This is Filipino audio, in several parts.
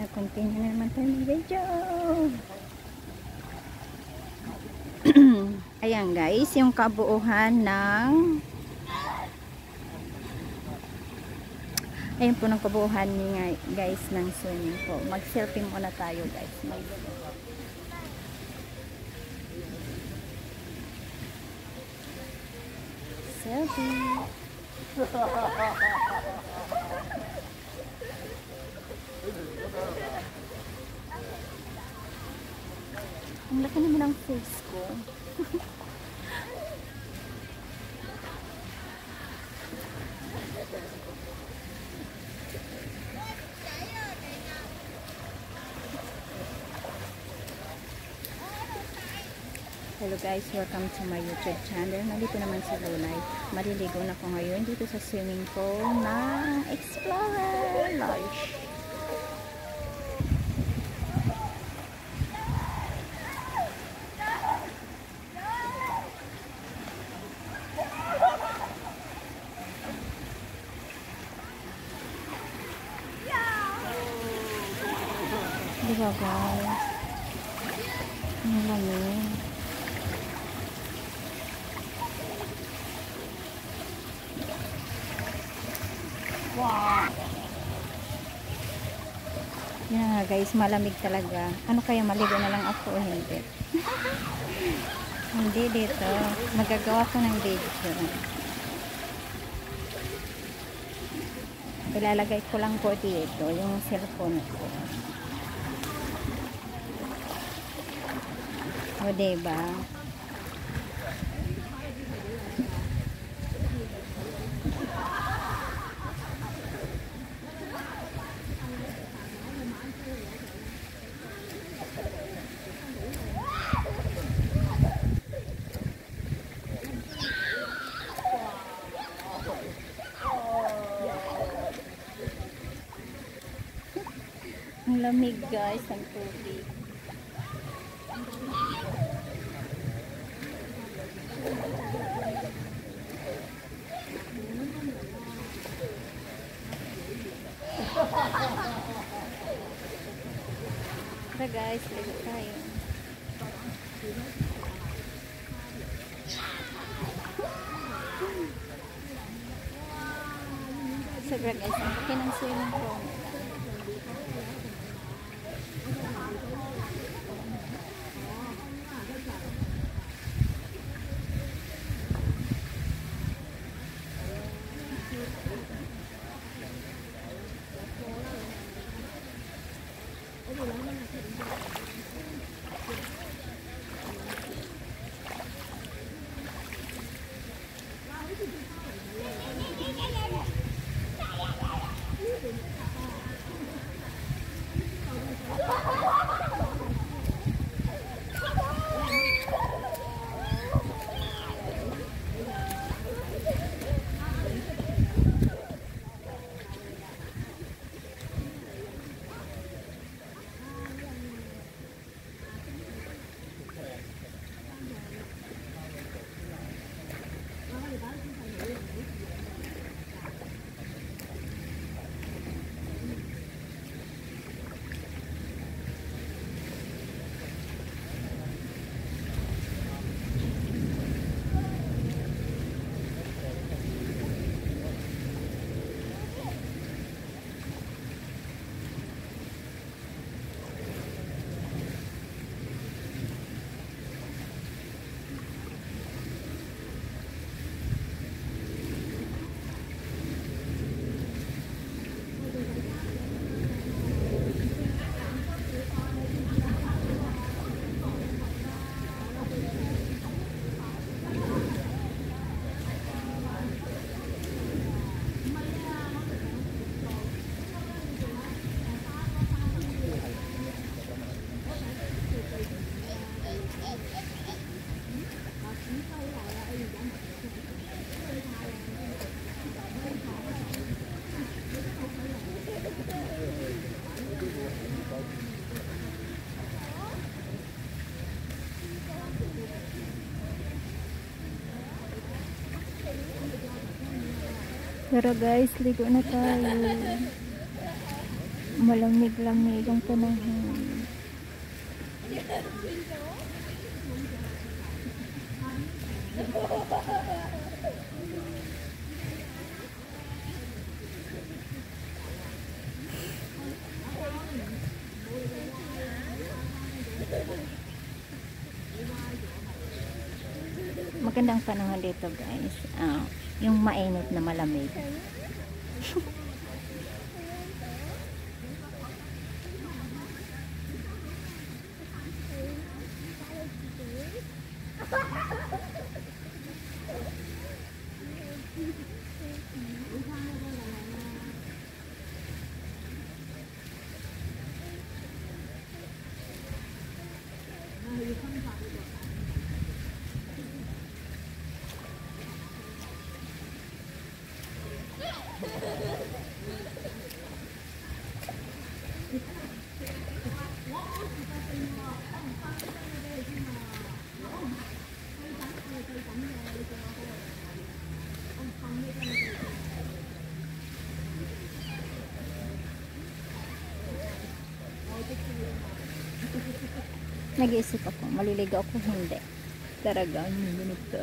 Continue na naman tayo ng video. Ayan guys, yung kabuuhan ng ayun po ng kabuuhan ni guys ng swimming po. Mag-selfie muna tayo guys. Selfie. Ang laki naman ang face ko. Hello guys, welcome to my YouTube channel. Nandito naman si Lulay. Maliligo na ko ngayon dito sa swimming pool ng Explorer Lodge. Diba guys? Ang lamig. Wow. Yan guys, malamig talaga. Ano kaya maligo na lang ako o hindi? Hindi dito. Magagawa ko ng video. Ilalagay ko lang po dito yung cellphone ko. O diba? Ang lamig guys, ang tubig. Tara guys, ligo tayo. Sobra guys, ang laki ng swimming pool. Tara guys, ligo na tayo. Malamig-lamig ang panahon. Magandang panahon dito guys. Yung mainit na malamig. Nag-iisip ako, maliligaw ako hindi. Talagang ganito.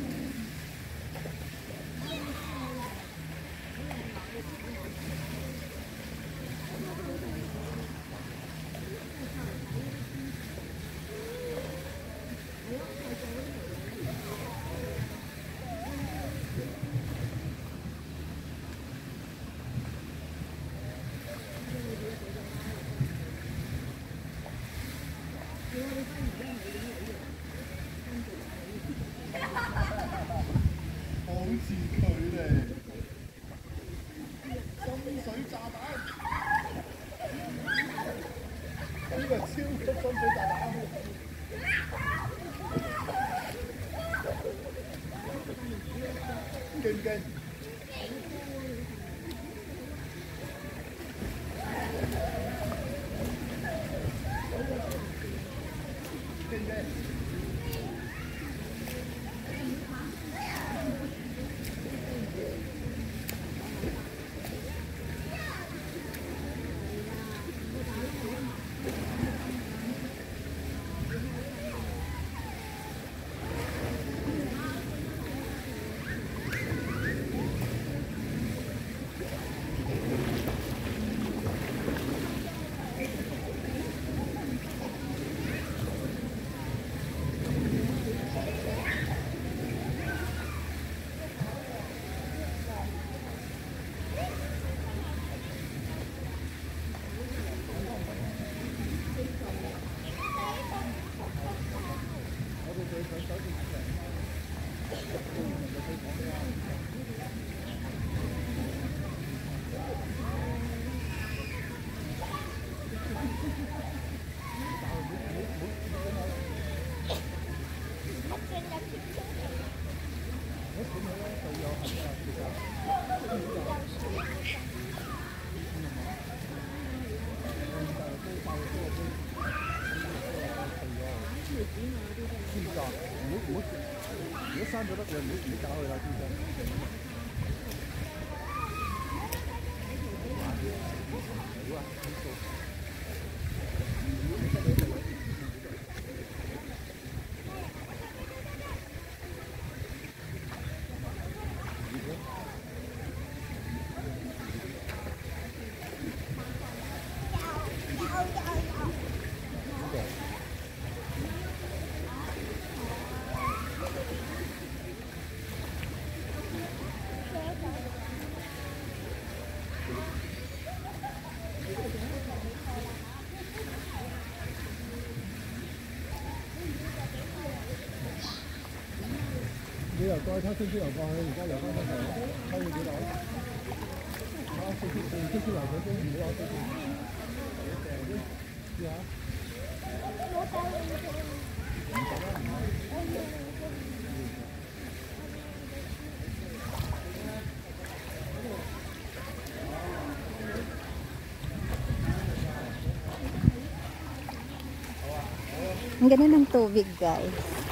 Ang ganda ng tubig guys.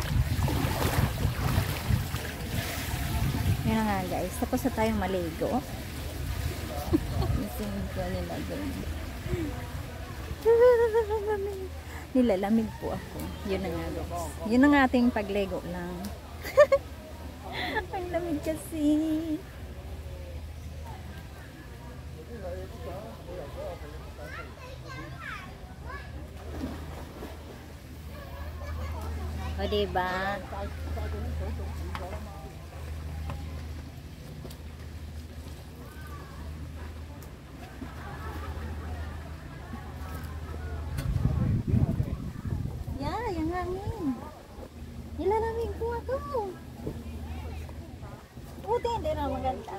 Yan nga guys. Tapos na tayong maligo. Yung swimming pool nila doon. Nilalamig po ako. Yun na nga guys. Yun ang ating paglego lang. Ang lamig kasi. O diba? Yung hangin. Nilalamig po ako. Buti hindi na maganda.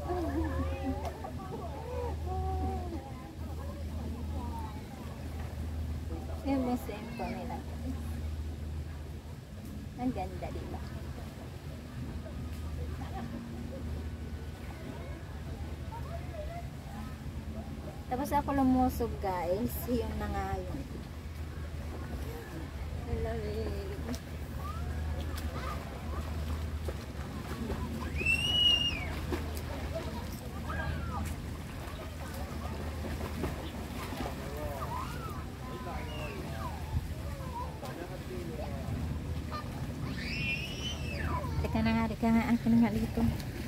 Yung museum po nila. Ang ganda, diba? Tapos ako lumusog guys. Yun na nga yun. Malamig. Teka na nga, akin nga dito.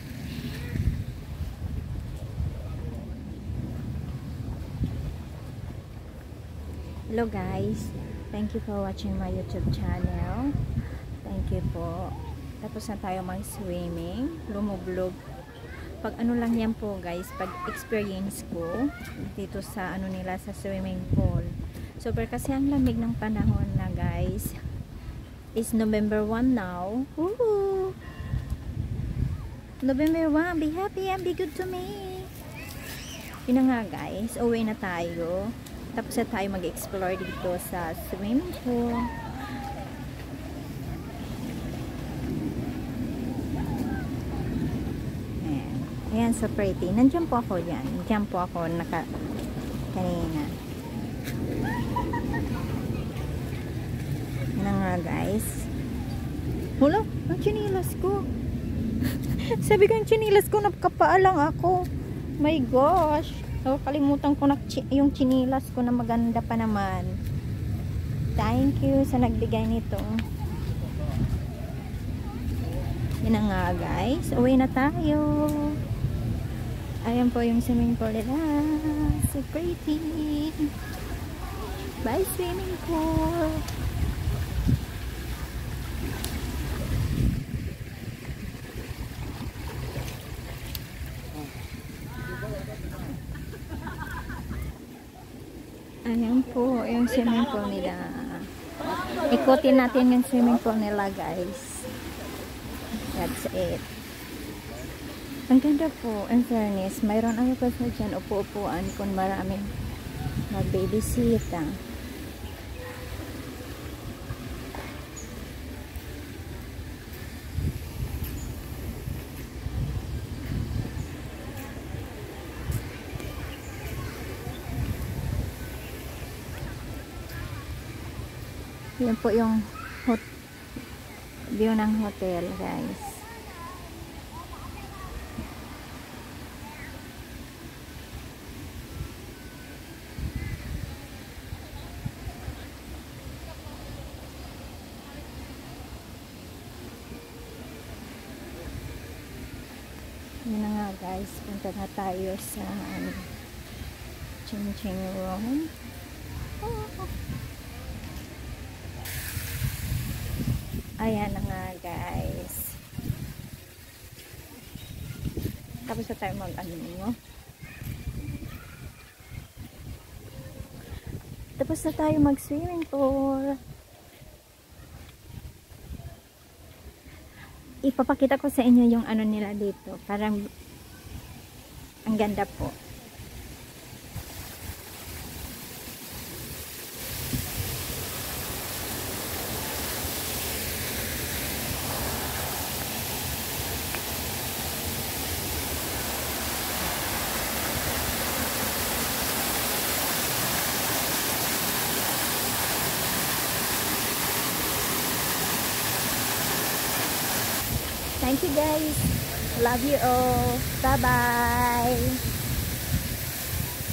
Hello guys. Thank you for watching my YouTube channel. Thank you po. Tapos na tayo mag-swimming. Lumublog. Pag ano lang yan po guys, pag experience ko dito sa ano nila sa swimming pool. Super kasi ang lamig ng panahon na guys. It's November 1 now. Woohoo! November 1, be happy and be good to me. Yun na nga guys, uwi na tayo. Tapos na tayo mag-explore dito sa swimming pool. Ayan. Ayan, so pretty. Nandiyan po ako dyan. Nandiyan po ako kanina. Yun na nga guys. Hula, ang chinilas ko. Sabi ko yung chinilas ko, napakapaalang ako. My gosh. So, kalimutan ko na yung chinilas ko na maganda pa naman. Thank you sa nagbigay nito. Yun na nga guys. Uwi na tayo. Ayan po yung swimming pool nila. So pretty. Bye swimming pool. Ayan po, yung swimming pool nila. Ikutin natin yung swimming pool nila, guys. That's it. Ang ganda po, in fairness. Mayroon ano pa sa dyan, upo-upuan kung maraming magbibisita. Yan po yung view ng hotel, guys. Yun na nga guys, punta na tayo sa ching-ching room. Ayan na nga guys. Tapos na tayo tapos na tayo mag swimming pool. Ipapakita ko sa inyo yung ano nila dito. Parang ang ganda po. Thank you guys. Love you all. Bye bye.